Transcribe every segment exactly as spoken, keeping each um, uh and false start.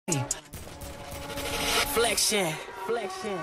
Flexion, flexion.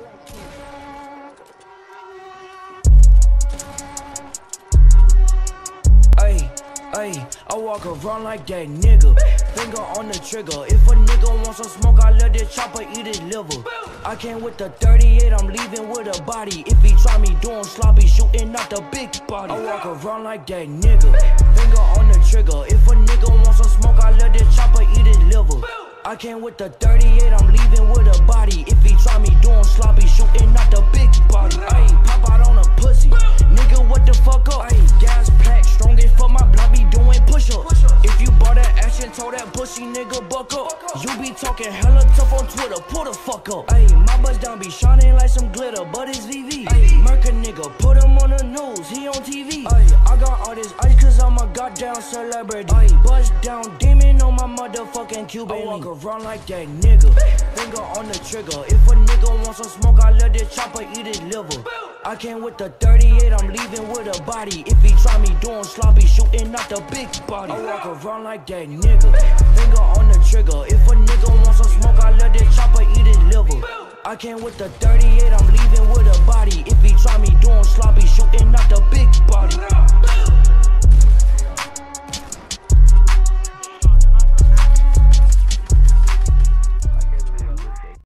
Ay, ay, I walk around like that nigga. Finger on the trigger. If a nigga wants some smoke, I let this chopper eat his liver. I came with the thirty-eight, I'm leaving with a body. If he try me doing sloppy, shooting out the big body. I walk around like that nigga. Finger on the trigger. If a nigga wants some smoke, I let this chopper eat his liver. I came with the thirty-eight, I'm leaving with a body. If he try me doing sloppy, shooting out the big body. Ayy, pop out on a pussy. Nigga, what the fuck up? Ayy, gas pack, strong as fuck, my block be doing push-up. If you bought that action, told that pussy nigga buck up. You be talking hella tough on Twitter, pull the fuck up. Ayy, my buzz down be shining like some glitter, but it's V V. Ayy, murk a nigga, put him on the news, he on T V. Ayy, I got all this ice cause I'm a goddamn celebrity. Ayy, bust down demon on my motherfucking Cuban. I walk around like that nigga. Finger on the trigger. If a nigga wants some smoke, I let this chopper eat his liver. I came with the thirty-eight, I'm leaving with a body. If he try me doing sloppy, shooting out the big body. I walk around like that nigga. Finger on the trigger. If a nigga wants some smoke, I let this chopper eat his liver. I came with the thirty-eight, I'm leaving with a body. If he try me doing sloppy, shooting out the big body.